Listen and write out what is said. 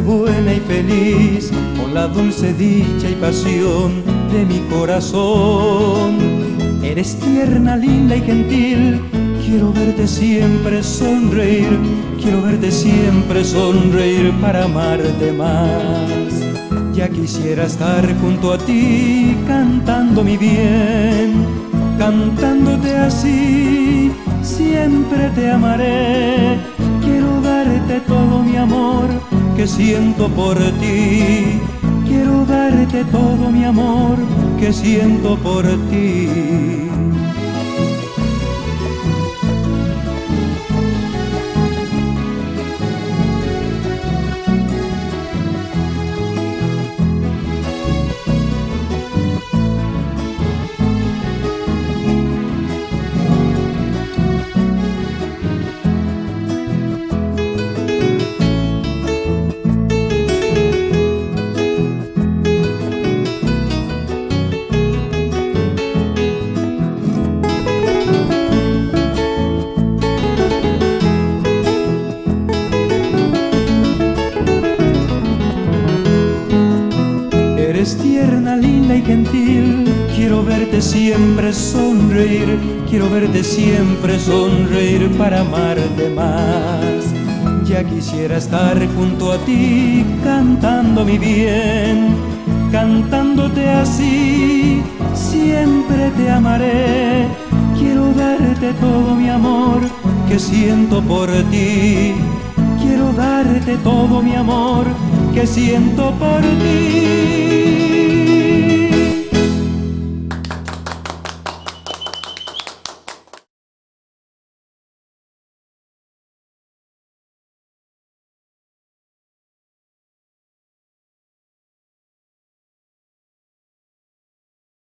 buena y feliz con la dulce dicha y pasión de mi corazón. Eres tierna, linda y gentil, quiero verte siempre sonreír, quiero verte siempre sonreír para amarte más. Ya quisiera estar junto a ti cantando mi bien, cantándote así, siempre te amaré. Quiero darte todo mi amor que siento por ti, quiero darte todo mi amor que siento por ti. Eres tierna, linda y gentil, quiero verte siempre sonreír, quiero verte siempre sonreír para amarte más. Ya quisiera estar junto a ti cantando mi bien, cantándote así, siempre te amaré. Quiero darte todo mi amor que siento por ti, quiero darte todo mi amor que siento por ti.